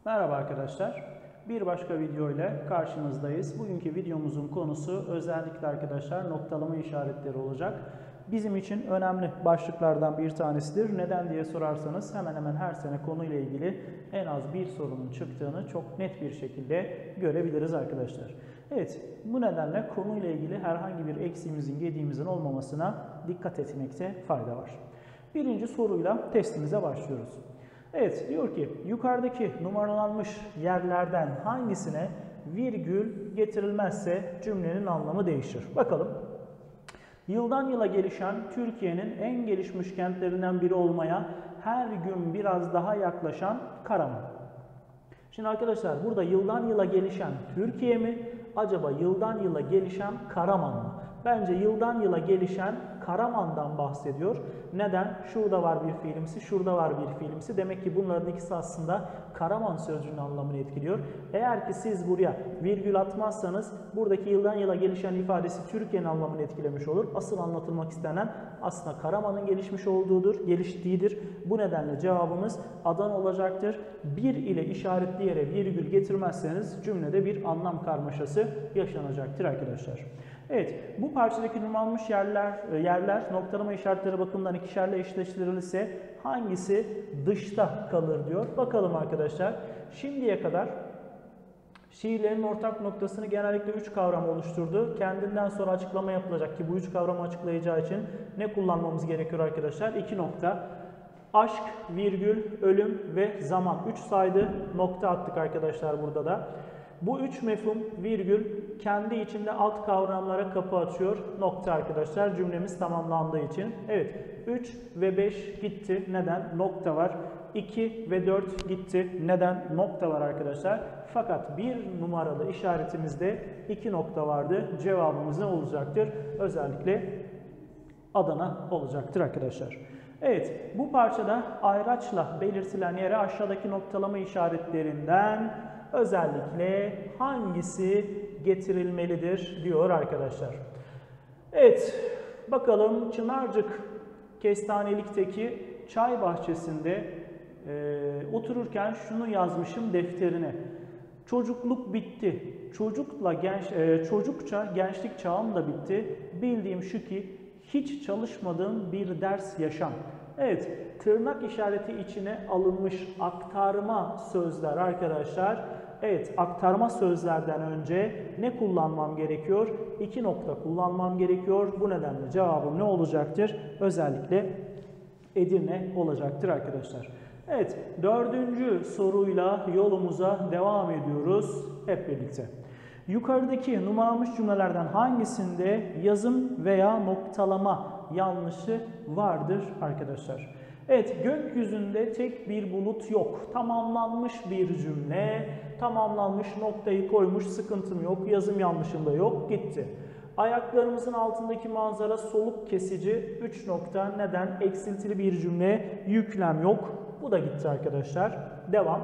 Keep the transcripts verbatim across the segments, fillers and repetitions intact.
Merhaba arkadaşlar. Bir başka video ile karşınızdayız. Bugünkü videomuzun konusu özellikle arkadaşlar noktalama işaretleri olacak. Bizim için önemli başlıklardan bir tanesidir. Neden diye sorarsanız hemen hemen her sene konuyla ilgili en az bir sorunun çıktığını çok net bir şekilde görebiliriz arkadaşlar. Evet, bu nedenle konuyla ilgili herhangi bir eksiğimizin, gediğimizin olmamasına dikkat etmekte fayda var. Birinci soruyla testimize başlıyoruz. Evet, diyor ki yukarıdaki numaralanmış yerlerden hangisine virgül getirilmezse cümlenin anlamı değişir. Bakalım. Yıldan yıla gelişen Türkiye'nin en gelişmiş kentlerinden biri olmaya her gün biraz daha yaklaşan Karaman. Şimdi arkadaşlar burada yıldan yıla gelişen Türkiye mi? Acaba yıldan yıla gelişen Karaman mı? Bence yıldan yıla gelişen Karaman'dan bahsediyor. Neden? Şurada var bir fiilimsi, şurada var bir fiilimsi. Demek ki bunların ikisi aslında Karaman sözcüğünün anlamını etkiliyor. Eğer ki siz buraya virgül atmazsanız buradaki yıldan yıla gelişen ifadesi Türkiye'nin anlamını etkilemiş olur. Asıl anlatılmak istenen aslında Karaman'ın gelişmiş olduğudur, geliştiğidir. Bu nedenle cevabımız Adana olacaktır. Bir ile işaretli yere virgül getirmezseniz cümlede bir anlam karmaşası yaşanacaktır arkadaşlar. Evet, bu parçadaki numaralanmış yerler, yerler noktalama işaretleri bakımından ikişerle eşleştirilirse hangisi dışta kalır diyor. Bakalım arkadaşlar. Şimdiye kadar şiirlerin ortak noktasını genellikle üç kavram oluşturdu. Kendinden sonra açıklama yapılacak ki bu üç kavramı açıklayacağı için ne kullanmamız gerekiyor arkadaşlar? İki nokta. Aşk, virgül, ölüm ve zaman. Üç saydı nokta attık arkadaşlar burada da. Bu üç mefhum virgül kendi içinde alt kavramlara kapı açıyor. Nokta arkadaşlar cümlemiz tamamlandığı için. Evet, üç ve beş gitti. Neden? Nokta var. iki ve dört gitti. Neden? Nokta var arkadaşlar. Fakat bir numaralı işaretimizde iki nokta vardı. Cevabımız ne olacaktır? Özellikle Adana olacaktır arkadaşlar. Evet, bu parçada ayraçla belirtilen yere aşağıdaki noktalama işaretlerinden özellikle hangisi getirilmelidir diyor arkadaşlar. Evet, bakalım Çınarcık Kestanelik'teki çay bahçesinde e, otururken şunu yazmışım defterine. Çocukluk bitti. Çocukla genç, e, çocukça gençlik çağım da bitti. Bildiğim şu ki hiç çalışmadığım bir ders yaşam. Evet, tırnak işareti içine alınmış aktarma sözler arkadaşlar. Evet, aktarma sözlerden önce ne kullanmam gerekiyor? İki nokta kullanmam gerekiyor. Bu nedenle cevabım ne olacaktır? Özellikle Edirne olacaktır arkadaşlar. Evet, dördüncü soruyla yolumuza devam ediyoruz hep birlikte. Yukarıdaki numaralanmış cümlelerden hangisinde yazım veya noktalama yanlışı vardır arkadaşlar? Evet, gökyüzünde tek bir bulut yok. Tamamlanmış bir cümle. Tamamlanmış, noktayı koymuş, sıkıntım yok. Yazım yanlışım da yok. Gitti. Ayaklarımızın altındaki manzara soluk kesici. üç nokta. Neden? Eksiltili bir cümle. Yüklem yok. Bu da gitti arkadaşlar. Devam.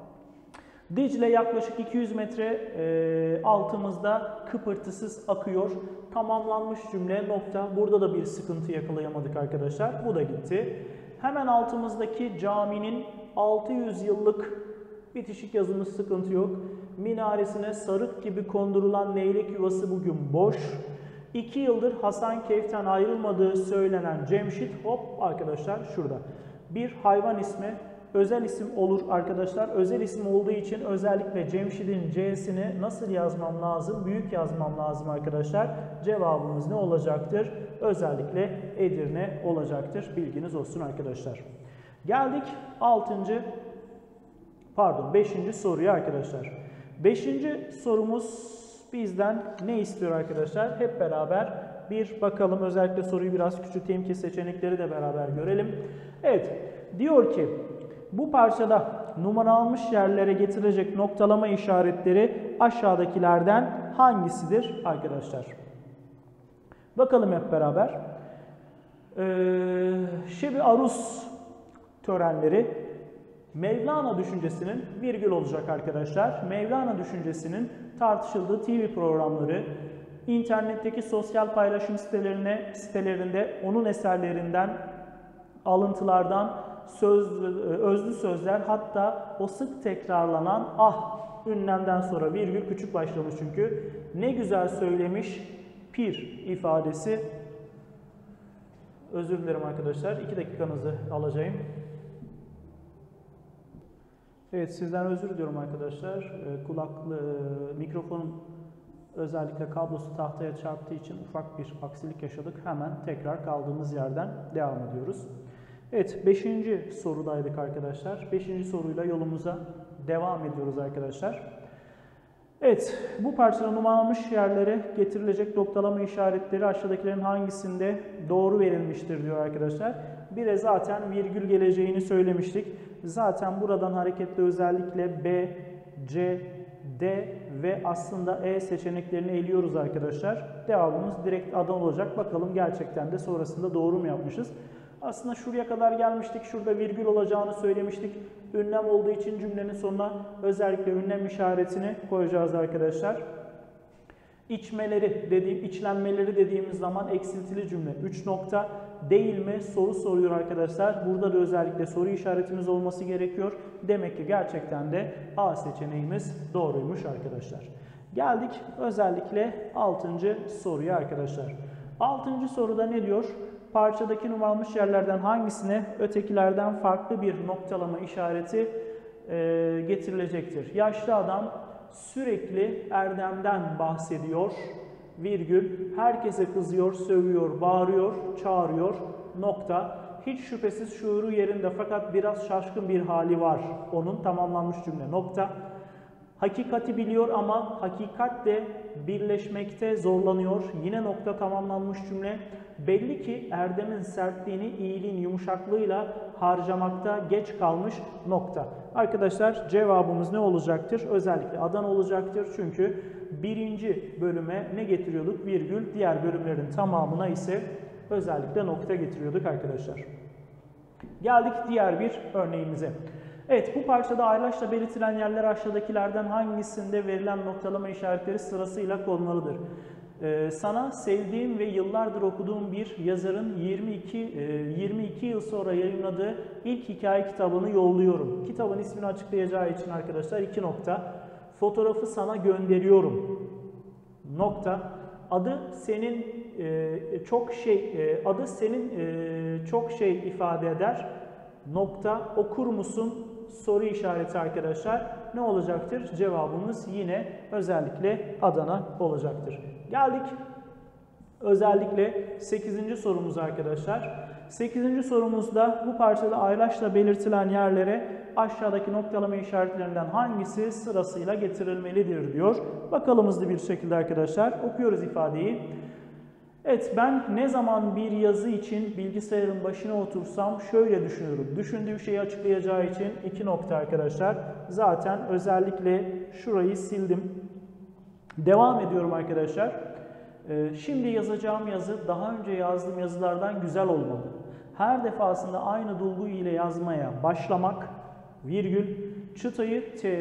Dicle yaklaşık iki yüz metre e, altımızda kıpırtısız akıyor. Tamamlanmış cümle nokta. Burada da bir sıkıntı yakalayamadık arkadaşlar. Bu da gitti. Hemen altımızdaki caminin altı yüz yıllık bitişik yazımız sıkıntı yok. Minaresine sarık gibi kondurulan leylek yuvası bugün boş. iki yıldır Hasankeyf'ten ayrılmadığı söylenen Cemşit hop arkadaşlar şurada. Bir hayvan ismi. Özel isim olur arkadaşlar. Özel isim olduğu için özellikle Cemşid'in C'sini nasıl yazmam lazım? Büyük yazmam lazım arkadaşlar. Cevabımız ne olacaktır? Özellikle Edirne olacaktır. Bilginiz olsun arkadaşlar. Geldik altıncı pardon beşinci soruya arkadaşlar. beşinci sorumuz bizden ne istiyor arkadaşlar? Hep beraber bir bakalım. Özellikle soruyu biraz küçülteyim ki seçenekleri de beraber görelim. Evet, diyor ki bu parçada numaralanmış yerlere getirecek noktalama işaretleri aşağıdakilerden hangisidir arkadaşlar? Bakalım hep beraber. Ee, Şebi Arus törenleri Mevlana düşüncesinin virgül olacak arkadaşlar. Mevlana düşüncesinin tartışıldığı T V programları, internetteki sosyal paylaşım sitelerine, sitelerinde onun eserlerinden, alıntılardan söz, özlü sözler, hatta o sık tekrarlanan ah ünlemden sonra virgül küçük başlamış çünkü. Ne güzel söylemiş pir ifadesi. Özür dilerim arkadaşlar. iki dakikanızı alacağım. Evet, sizden özür diliyorum arkadaşlar. Kulaklı mikrofonun özellikle kablosu tahtaya çarptığı için ufak bir aksilik yaşadık. Hemen tekrar kaldığımız yerden devam ediyoruz. Evet, beşinci sorudaydık arkadaşlar. beşinci soruyla yolumuza devam ediyoruz arkadaşlar. Evet, bu parçada numaralanmış yerlere getirilecek noktalama işaretleri aşağıdakilerin hangisinde doğru verilmiştir diyor arkadaşlar. Bire zaten virgül geleceğini söylemiştik. Zaten buradan hareketle özellikle B, C, D ve aslında E seçeneklerini eliyoruz arkadaşlar. Devamımız direkt Adana olacak. Bakalım gerçekten de sonrasında doğru mu yapmışız? Aslında şuraya kadar gelmiştik. Şurada virgül olacağını söylemiştik. Ünlem olduğu için cümlenin sonuna özellikle ünlem işaretini koyacağız arkadaşlar. İçmeleri dediğim, içlenmeleri dediğimiz zaman eksiltili cümle. üç nokta değil mi? Soru soruyor arkadaşlar. Burada da özellikle soru işaretimiz olması gerekiyor. Demek ki gerçekten de A seçeneğimiz doğruymuş arkadaşlar. Geldik özellikle altıncı soruya arkadaşlar. altıncı soruda ne diyor? Parçadaki numaralanmış yerlerden hangisine ötekilerden farklı bir noktalama işareti e, getirilecektir? Yaşlı adam sürekli Erdem'den bahsediyor, virgül, herkese kızıyor, sövüyor, bağırıyor, çağırıyor, nokta. Hiç şüphesiz şuuru yerinde fakat biraz şaşkın bir hali var. Onun tamamlanmış cümle, nokta. Hakikati biliyor ama hakikatle birleşmekte zorlanıyor. Yine nokta, tamamlanmış cümle. Belli ki Erdem'in sertliğini iyiliğin yumuşaklığıyla harcamakta geç kalmış, nokta. Arkadaşlar cevabımız ne olacaktır? Özellikle Adana olacaktır. Çünkü birinci bölüme ne getiriyorduk? Virgül. Diğer bölümlerin tamamına ise özellikle nokta getiriyorduk arkadaşlar. Geldik diğer bir örneğimize. Evet, bu parçada ayraçla belirtilen yerler aşağıdakilerden hangisinde verilen noktalama işaretleri sırasıyla konmalıdır? Ee, sana sevdiğim ve yıllardır okuduğum bir yazarın yirmi iki, yirmi iki yıl sonra yayınladığı ilk hikaye kitabını yolluyorum. Kitabın ismini açıklayacağı için arkadaşlar iki nokta. Fotoğrafı sana gönderiyorum. Nokta. Adı senin e, çok şey e, adı senin e, çok şey ifade eder. Nokta. Okur musun? Soru işareti arkadaşlar. Ne olacaktır? Cevabımız yine özellikle Adana olacaktır. Geldik özellikle sekizinci sorumuz arkadaşlar. sekizinci sorumuzda bu parçada ayraçla belirtilen yerlere aşağıdaki noktalama işaretlerinden hangisi sırasıyla getirilmelidir diyor. Bakalım hızlı bir şekilde arkadaşlar. Okuyoruz ifadeyi. Evet, ben ne zaman bir yazı için bilgisayarın başına otursam şöyle düşünüyorum. Düşündüğü şeyi açıklayacağı için iki nokta arkadaşlar. Zaten özellikle şurayı sildim. Devam ediyorum arkadaşlar. Ee, şimdi yazacağım yazı daha önce yazdığım yazılardan güzel olmalı. Her defasında aynı duygu ile yazmaya başlamak, virgül, çıtayı te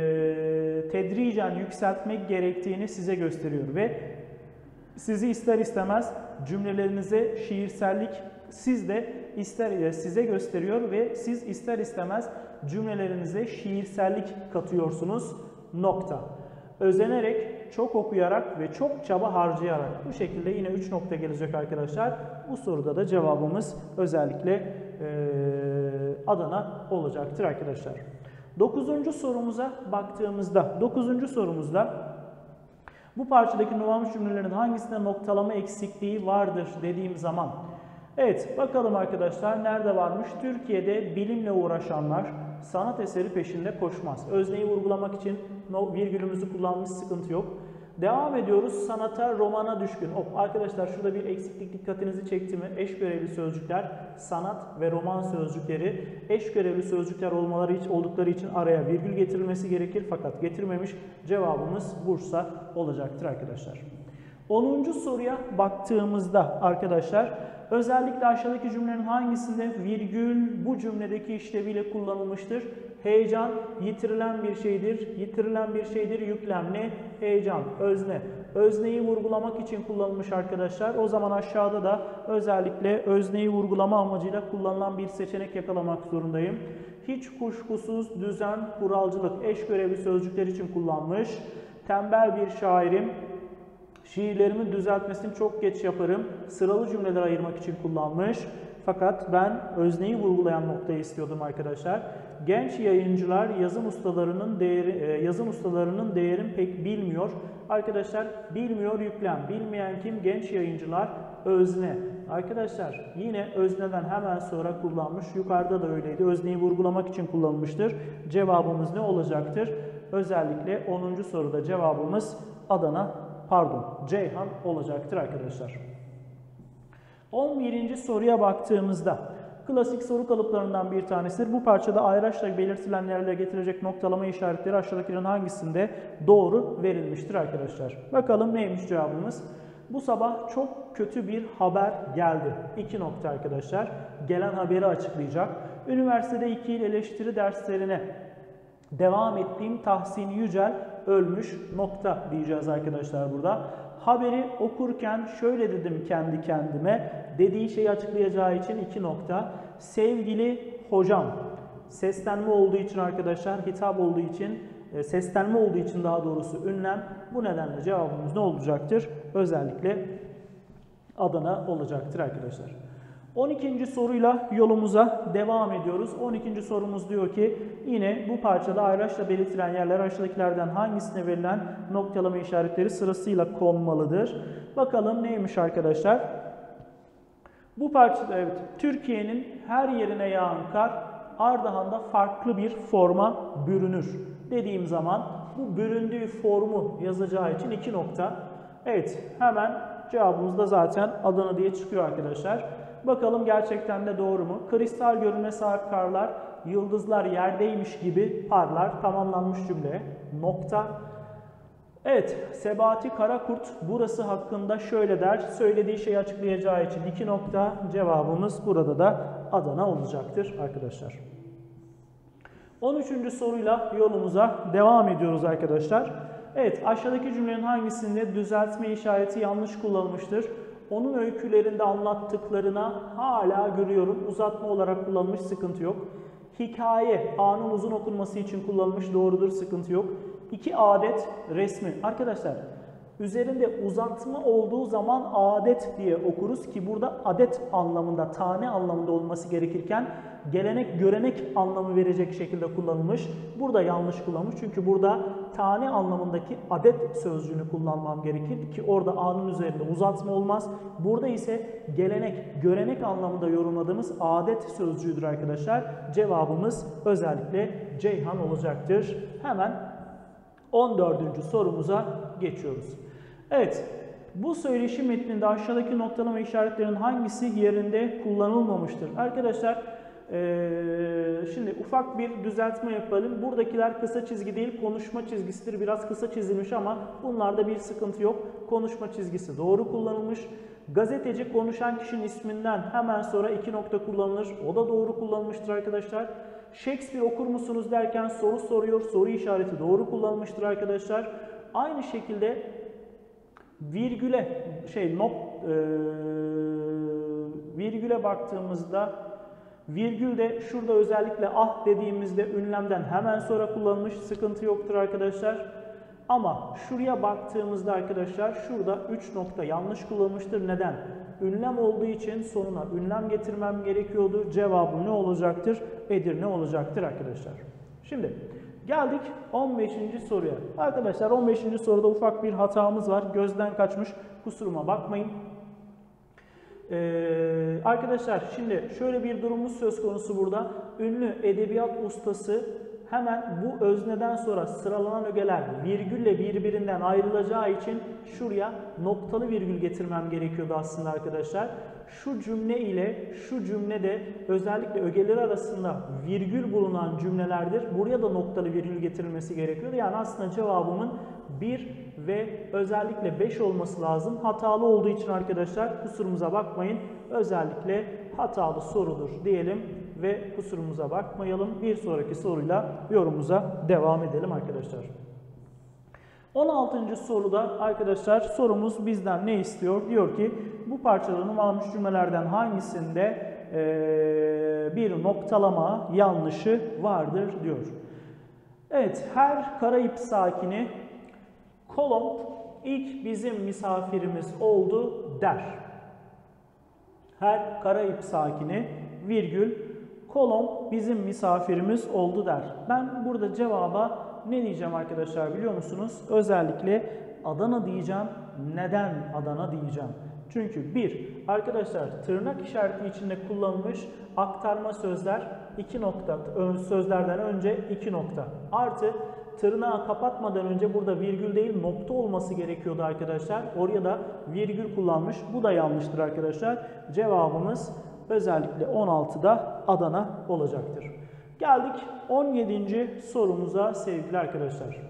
tedricen yükseltmek gerektiğini size gösteriyor ve sizi ister istemez cümlelerinize şiirsellik siz de ister size gösteriyor ve siz ister istemez cümlelerinize şiirsellik katıyorsunuz, nokta. Özenerek, çok okuyarak ve çok çaba harcayarak. Bu şekilde yine üç nokta gelecek arkadaşlar. Bu soruda da cevabımız özellikle e, Adana olacaktır arkadaşlar. Dokuzuncu sorumuza baktığımızda, dokuzuncu sorumuzda bu parçadaki numaralanmış cümlelerin hangisinde noktalama eksikliği vardır dediğim zaman. Evet, bakalım arkadaşlar nerede varmış? Türkiye'de bilimle uğraşanlar sanat eseri peşinde koşmaz. Özneyi vurgulamak için virgülümüzü kullanmış, sıkıntı yok. Devam ediyoruz. Sanata, romana düşkün. Hop, arkadaşlar şurada bir eksiklik dikkatinizi çekti mi? Eş görevli sözcükler, sanat ve roman sözcükleri eş görevli sözcükler olmaları için, oldukları için araya virgül getirilmesi gerekir fakat getirmemiş. Cevabımız Bursa olacaktır arkadaşlar. onuncu soruya baktığımızda arkadaşlar özellikle aşağıdaki cümlenin hangisinde virgül bu cümledeki işleviyle kullanılmıştır? Heyecan yitirilen bir şeydir. Yitirilen bir şeydir. Yüklemli heyecan. Özne. Özneyi vurgulamak için kullanılmış arkadaşlar. O zaman aşağıda da özellikle özneyi vurgulama amacıyla kullanılan bir seçenek yakalamak zorundayım. Hiç kuşkusuz düzen, kuralcılık, eş görevli sözcükler için kullanmış. Tembel bir şairim. Şiirlerimin düzeltmesini çok geç yaparım. Sıralı cümleler ayırmak için kullanmış. Fakat ben özneyi vurgulayan noktayı istiyordum arkadaşlar. Genç yayıncılar yazım ustalarının değeri, yazım ustalarının değerini pek bilmiyor. Arkadaşlar bilmiyor yüklem. Bilmeyen kim? Genç yayıncılar özne. Arkadaşlar yine özneden hemen sonra kullanmış. Yukarıda da öyleydi. Özneyi vurgulamak için kullanılmıştır. Cevabımız ne olacaktır? Özellikle onuncu soruda cevabımız Adana, pardon Ceyhan olacaktır arkadaşlar. on birinci soruya baktığımızda klasik soru kalıplarından bir tanesidir. Bu parçada ayraçla belirtilen yerlere getirecek noktalama işaretleri aşağıdakilerin hangisinde doğru verilmiştir arkadaşlar. Bakalım neymiş cevabımız? Bu sabah çok kötü bir haber geldi. İki nokta arkadaşlar. Gelen haberi açıklayacak. Üniversitede iki yıl eleştiri derslerine devam ettiğim Tahsin Yücel ölmüş nokta diyeceğiz arkadaşlar burada. Haberi okurken şöyle dedim kendi kendime, dediği şeyi açıklayacağı için iki nokta. Sevgili hocam, seslenme olduğu için arkadaşlar, hitap olduğu için, seslenme olduğu için daha doğrusu ünlem. Bu nedenle cevabımız ne olacaktır? Özellikle Adana olacaktır arkadaşlar. on ikinci soruyla yolumuza devam ediyoruz. on ikinci sorumuz diyor ki yine bu parçada ayraçla belirtilen yerler aşağıdakilerden hangisine verilen noktalama işaretleri sırasıyla konmalıdır? Bakalım neymiş arkadaşlar? Bu parçada evet Türkiye'nin her yerine yağan kar Ardahan'da farklı bir forma bürünür dediğim zaman bu büründüğü formu yazacağı için iki nokta. Evet hemen cevabımız da zaten Adana diye çıkıyor arkadaşlar. Bakalım gerçekten de doğru mu? Kristal görünme sahip karlar, yıldızlar yerdeymiş gibi parlar. Tamamlanmış cümle. Nokta. Evet, Sebati Karakurt burası hakkında şöyle der. Söylediği şeyi açıklayacağı için iki nokta. Cevabımız burada da Adana olacaktır arkadaşlar. on üçüncü soruyla yolumuza devam ediyoruz arkadaşlar. Evet, aşağıdaki cümlenin hangisinde düzeltme işareti yanlış kullanılmıştır? Onun öykülerinde anlattıklarına hala görüyorum. Uzatma olarak kullanılmış, sıkıntı yok. Hikaye, A'nın uzun okunması için kullanılmış, doğrudur, sıkıntı yok. İki adet resmi. Arkadaşlar, üzerinde uzatma olduğu zaman adet diye okuruz ki burada adet anlamında, tane anlamında olması gerekirken gelenek, görenek anlamı verecek şekilde kullanılmış. Burada yanlış kullanmış çünkü burada tane anlamındaki adet sözcüğünü kullanmam gerekir ki orada A'nın üzerinde uzatma olmaz. Burada ise gelenek, görenek anlamında yorumladığımız adet sözcüğüdür arkadaşlar. Cevabımız özellikle Ceyhan olacaktır. Hemen on dördüncü sorumuza geçiyoruz. Evet, bu söyleşi metninde aşağıdaki noktalama işaretlerinin hangisi yerinde kullanılmamıştır? Arkadaşlar, ee, şimdi ufak bir düzeltme yapalım. Buradakiler kısa çizgi değil, konuşma çizgisidir. Biraz kısa çizilmiş ama bunlarda bir sıkıntı yok. Konuşma çizgisi doğru kullanılmış. Gazeteci konuşan kişinin isminden hemen sonra iki nokta kullanılır. O da doğru kullanılmıştır arkadaşlar. Shakespeare okur musunuz derken soru soruyor. Soru işareti doğru kullanılmıştır arkadaşlar. Aynı şekilde virgüle şey nok e, virgüle baktığımızda virgül de şurada özellikle ah dediğimizde ünlemden hemen sonra kullanılmış, sıkıntı yoktur arkadaşlar. Ama şuraya baktığımızda arkadaşlar şurada üç nokta yanlış kullanılmıştır. Neden? Ünlem olduğu için sonuna ünlem getirmem gerekiyordu. Cevabı ne olacaktır? Edirne olacaktır arkadaşlar. Şimdi geldik on beşinci soruya. Arkadaşlar on beşinci soruda ufak bir hatamız var. Gözden kaçmış. Kusuruma bakmayın. Ee, arkadaşlar şimdi şöyle bir durumumuz söz konusu burada. Ünlü edebiyat ustası hemen bu özneden sonra sıralanan ögeler virgülle birbirinden ayrılacağı için şuraya noktalı virgül getirmem gerekiyordu aslında arkadaşlar. Şu cümle ile şu cümle de özellikle ögeler arasında virgül bulunan cümlelerdir. Buraya da noktalı virgül getirilmesi gerekiyordu. Yani aslında cevabımın bir ve özellikle beş olması lazım. Hatalı olduğu için arkadaşlar kusurumuza bakmayın. Özellikle hatalı sorudur diyelim ve kusurumuza bakmayalım. Bir sonraki soruyla yorumumuza devam edelim arkadaşlar. on altıncı soruda arkadaşlar sorumuz bizden ne istiyor? Diyor ki bu parçada numaralanmış cümlelerden hangisinde ee, bir noktalama yanlışı vardır diyor. Evet, her Karayip sakini Kolomb ilk bizim misafirimiz oldu der. Her Karayip sakini virgül Kolomb bizim misafirimiz oldu der. Ben burada cevaba ne diyeceğim arkadaşlar biliyor musunuz? Özellikle Adana diyeceğim. Neden Adana diyeceğim? Çünkü bir, arkadaşlar tırnak işareti içinde kullanılmış aktarma sözler iki nokta, sözlerden önce iki nokta. Artı tırnağı kapatmadan önce burada virgül değil nokta olması gerekiyordu arkadaşlar. Oraya da virgül kullanmış. Bu da yanlıştır arkadaşlar. Cevabımız özellikle on altıda Adana olacaktır. Geldik on yedinci sorumuza sevgili arkadaşlar.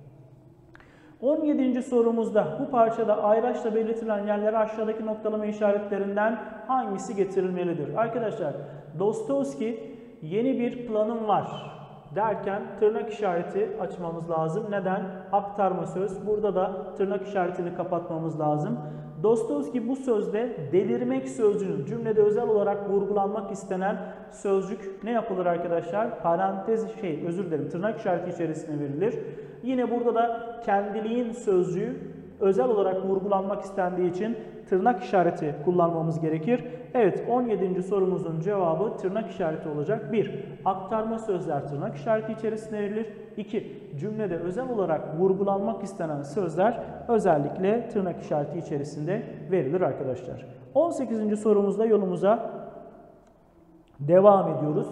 on yedinci sorumuzda bu parçada ayraçla belirtilen yerlere aşağıdaki noktalama işaretlerinden hangisi getirilmelidir? Arkadaşlar Dostoyevski yeni bir planım var derken tırnak işareti açmamız lazım. Neden? Aktarma söz. Burada da tırnak işaretini kapatmamız lazım. Dostoyevski bu sözde delirmek sözcüğünün cümlede özel olarak vurgulanmak istenen sözcük ne yapılır arkadaşlar? Parantez şey özür dilerim tırnak işareti içerisine verilir. Yine burada da kendiliğin sözcüğü özel olarak vurgulanmak istendiği için tırnak işareti kullanmamız gerekir. Evet, on yedinci sorumuzun cevabı tırnak işareti olacak. bir. Aktarma sözler tırnak işareti içerisine verilir. iki. Cümlede özel olarak vurgulanmak istenen sözler özellikle tırnak işareti içerisinde verilir arkadaşlar. on sekizinci sorumuzda yolumuza devam ediyoruz.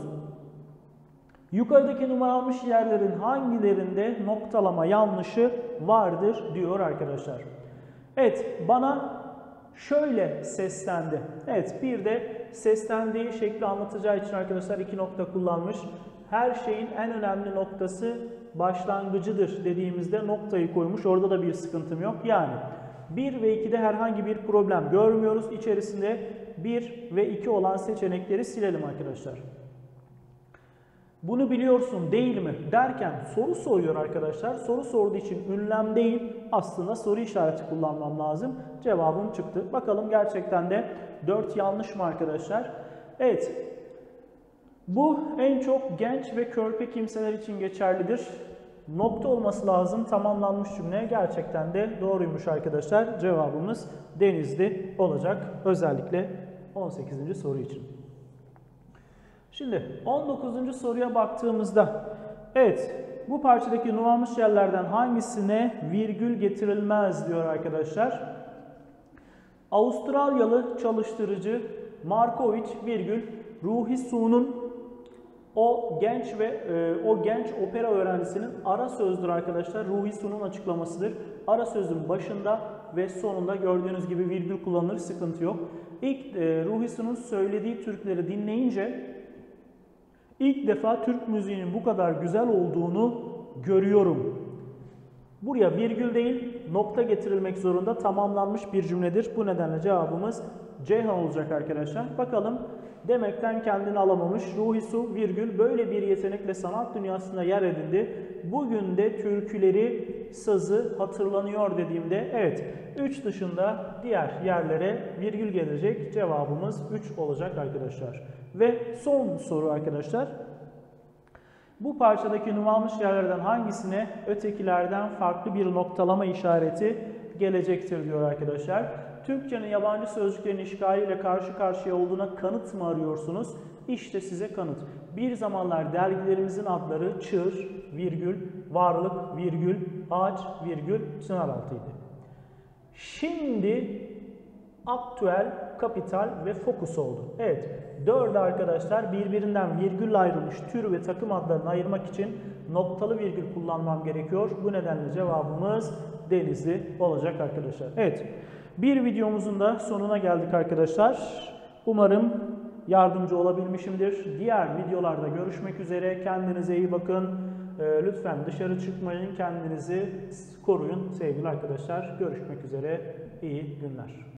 Yukarıdaki numaralanmış yerlerin hangilerinde noktalama yanlışı vardır diyor arkadaşlar. Evet, bana şöyle seslendi. Evet, bir de seslendiği şekli anlatacağı için arkadaşlar iki nokta kullanmış. Her şeyin en önemli noktası başlangıcıdır dediğimizde noktayı koymuş. Orada da bir sıkıntım yok. Yani bir ve ikide herhangi bir problem görmüyoruz. İçerisinde bir ve iki olan seçenekleri silelim arkadaşlar. Bunu biliyorsun değil mi derken soru soruyor arkadaşlar. Soru sorduğu için ünlem değil aslında soru işareti kullanmam lazım. Cevabım çıktı. Bakalım gerçekten de dört yanlış mı arkadaşlar? Evet. Bu en çok genç ve körpe kimseler için geçerlidir. Nokta olması lazım. Tamamlanmış cümle gerçekten de doğruymuş arkadaşlar. Cevabımız Denizli olacak. Özellikle on sekizinci soru için. Şimdi on dokuzuncu soruya baktığımızda evet bu parçadaki numaralanmış yerlerden hangisine virgül getirilmez diyor arkadaşlar. Avustralyalı çalıştırıcı Markovic virgül Ruhi Su'nun o genç ve e, o genç opera öğrencisinin ara sözdür arkadaşlar. Ruhi Su'nun açıklamasıdır. Ara sözün başında ve sonunda gördüğünüz gibi virgül kullanılır, sıkıntı yok. İlk e, Ruhi Su'nun söylediği türküleri dinleyince İlk defa Türk müziğinin bu kadar güzel olduğunu görüyorum. Buraya virgül değil nokta getirilmek zorunda, tamamlanmış bir cümledir. Bu nedenle cevabımız Ceyhan olacak arkadaşlar. Bakalım demekten kendini alamamış Ruhi Su virgül böyle bir yetenekle sanat dünyasında yer edindi. Bugün de türküleri, sazı hatırlanıyor dediğimde evet üç dışında diğer yerlere virgül gelecek. Cevabımız üç olacak arkadaşlar. Ve son soru arkadaşlar. Bu parçadaki numaralanmış yerlerden hangisine ötekilerden farklı bir noktalama işareti gelecektir diyor arkadaşlar. Türkçenin yabancı sözcüklerin işgaliyle karşı karşıya olduğuna kanıt mı arıyorsunuz? İşte size kanıt. Bir zamanlar dergilerimizin adları Çığır, virgül, Varlık, virgül, Ağaç, virgül, Çınaraltı'ydı. Şimdi Aktüel, Kapital ve Fokus oldu. Evet, dördü arkadaşlar birbirinden virgülle ayrılmış tür ve takım adlarını ayırmak için noktalı virgül kullanmam gerekiyor. Bu nedenle cevabımız Denizli olacak arkadaşlar. Evet, bir videomuzun da sonuna geldik arkadaşlar. Umarım yardımcı olabilmişimdir. Diğer videolarda görüşmek üzere. Kendinize iyi bakın. Lütfen dışarı çıkmayın. Kendinizi koruyun sevgili arkadaşlar. Görüşmek üzere. İyi günler.